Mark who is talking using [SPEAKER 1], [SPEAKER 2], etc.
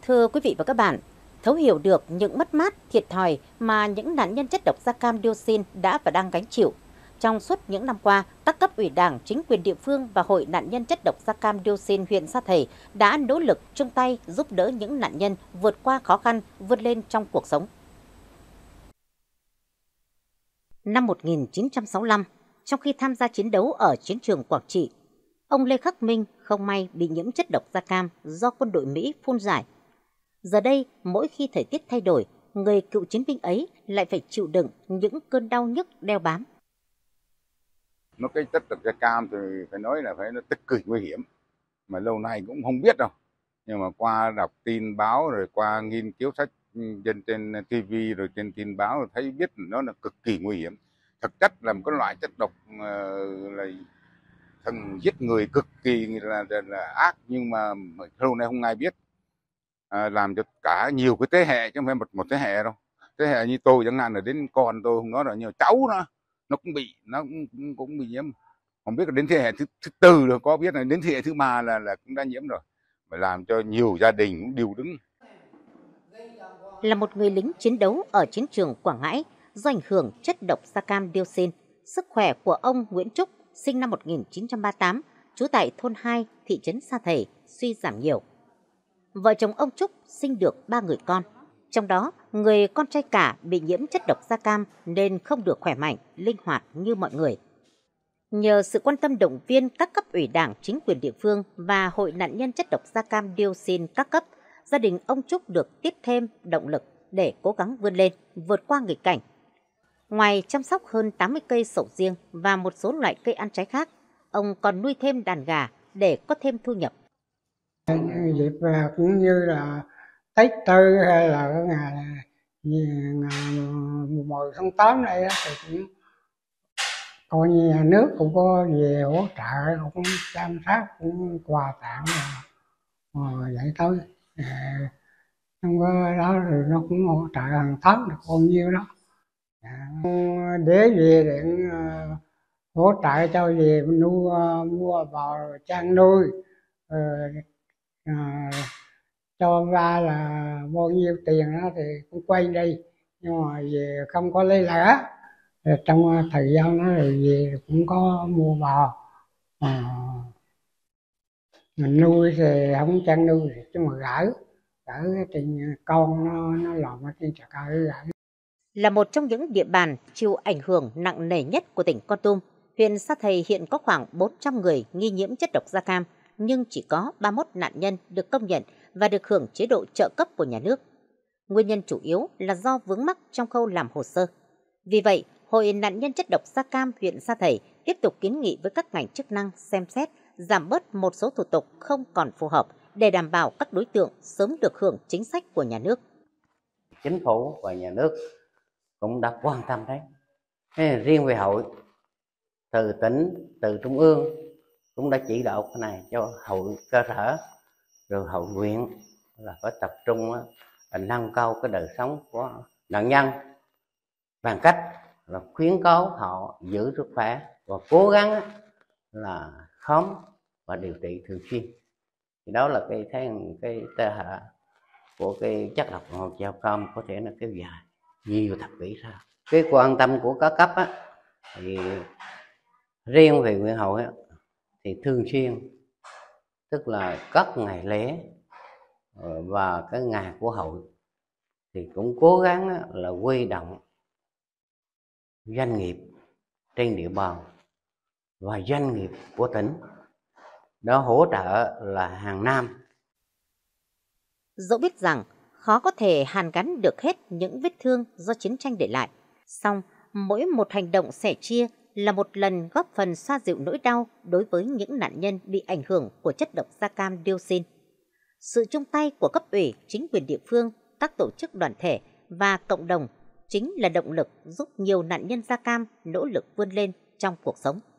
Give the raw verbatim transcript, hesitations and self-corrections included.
[SPEAKER 1] Thưa quý vị và các bạn, thấu hiểu được những mất mát, thiệt thòi mà những nạn nhân chất độc da cam dioxin đã và đang gánh chịu. Trong suốt những năm qua, các cấp ủy Đảng, chính quyền địa phương và Hội nạn nhân chất độc da cam dioxin huyện Sa Thầy đã nỗ lực chung tay giúp đỡ những nạn nhân vượt qua khó khăn, vươn lên trong cuộc sống. Năm một nghìn chín trăm sáu mươi lăm, trong khi tham gia chiến đấu ở chiến trường Quảng Trị, ông Lê Khắc Minh không may bị nhiễm chất độc da cam do quân đội Mỹ phun rải. Giờ đây, mỗi khi thời tiết thay đổi, người cựu chiến binh ấy lại phải chịu đựng những cơn đau nhức đeo bám.
[SPEAKER 2] Nó cái chất độc da cam thì phải nói là phải nó cực kỳ nguy hiểm, mà lâu nay cũng không biết đâu. Nhưng mà qua đọc tin báo rồi qua nghiên cứu sách trên trên ti vi rồi trên tin báo thấy biết nó là cực kỳ nguy hiểm. Thực chất là một cái loại chất độc uh, là thần giết người cực kỳ là, là, là ác, nhưng mà lâu nay không ai biết. À, làm cho cả nhiều cái thế hệ chứ không phải một một thế hệ đâu. Thế hệ như tôi chẳng hạn là đến con tôi không nói rồi, nhiều cháu nó nó cũng bị nó cũng cũng, cũng bị nhiễm. Không biết là đến thế hệ thứ, thứ tư rồi có biết là đến thế hệ thứ ba là là cũng đã nhiễm rồi, mà làm cho nhiều gia đình cũng điêu đứng.
[SPEAKER 1] Là một người lính chiến đấu ở chiến trường Quảng Ngãi, do ảnh hưởng chất độc da cam dioxin, sức khỏe của ông Nguyễn Trúc, sinh năm một nghìn chín trăm ba mươi tám, trú tại thôn hai, thị trấn Sa Thầy, suy giảm nhiều. Vợ chồng ông Trúc sinh được ba người con, trong đó người con trai cả bị nhiễm chất độc da cam nên không được khỏe mạnh, linh hoạt như mọi người. Nhờ sự quan tâm động viên các cấp ủy Đảng, chính quyền địa phương và Hội nạn nhân chất độc da cam dioxin các cấp, gia đình ông Trúc được tiếp thêm động lực để cố gắng vươn lên, vượt qua nghịch cảnh. Ngoài chăm sóc hơn tám mươi cây sầu riêng và một số loại cây ăn trái khác, ông còn nuôi thêm đàn gà để có thêm thu nhập.
[SPEAKER 3] Dịp cũng như là Tết Tư hay là cái ngày, ngày mùng một tháng tám này đó, thì cũng coi như nhà nước cũng có về hỗ trợ, cũng chăm sóc, cũng quà tặng rồi vậy thôi. Trong cái đó thì nó cũng hỗ trợ hàng tháng được bao nhiêu đó, để về để hỗ trợ cho về nuôi, mua bò chăn nuôi, À, cho ra là bao nhiêu tiền đó thì cũng quay đi, nhưng mà về không có lấy lãi. Trong thời gian đó thì về cũng có mua bò, à, mình nuôi thì không chăn nuôi chứ mà gửi gửi thì con nó nó làm ở trên chợ cơi gửi.
[SPEAKER 1] Là một trong những địa bàn chịu ảnh hưởng nặng nề nhất của tỉnh Kon Tum, huyện Sa Thầy hiện có khoảng bốn trăm người nghi nhiễm chất độc da cam, nhưng chỉ có ba mươi mốt nạn nhân được công nhận và được hưởng chế độ trợ cấp của nhà nước. Nguyên nhân chủ yếu là do vướng mắc trong khâu làm hồ sơ. Vì vậy, Hội nạn nhân chất độc da cam huyện Sa Thầy tiếp tục kiến nghị với các ngành chức năng xem xét giảm bớt một số thủ tục không còn phù hợp để đảm bảo các đối tượng sớm được hưởng chính sách của nhà nước.
[SPEAKER 4] Chính phủ và nhà nước cũng đã quan tâm đấy. Thế riêng về hội, từ tỉnh, từ trung ương cũng đã chỉ đạo cái này cho hội cơ sở, rồi hội huyện là phải tập trung nâng cao cái đời sống của nạn nhân bằng cách là khuyến cáo họ giữ sức khỏe và cố gắng là khám và điều trị thường xuyên. Thì đó là cái cái cái tệ hại của cái chất độc da cam có thể là kéo dài nhiều thập kỷ sau. Cái quan tâm của các cấp á, thì riêng về huyện hội á, thì thường xuyên, tức là các ngày lễ và cái ngày của hội thì cũng cố gắng là huy động doanh nghiệp trên địa bàn và doanh nghiệp của tỉnh đã hỗ trợ là hàng năm.
[SPEAKER 1] Dẫu biết rằng khó có thể hàn gắn được hết những vết thương do chiến tranh để lại, song mỗi một hành động sẻ chia là một lần góp phần xoa dịu nỗi đau đối với những nạn nhân bị ảnh hưởng của chất độc da cam dioxin. Sự chung tay của cấp ủy, chính quyền địa phương, các tổ chức đoàn thể và cộng đồng chính là động lực giúp nhiều nạn nhân da cam nỗ lực vươn lên trong cuộc sống.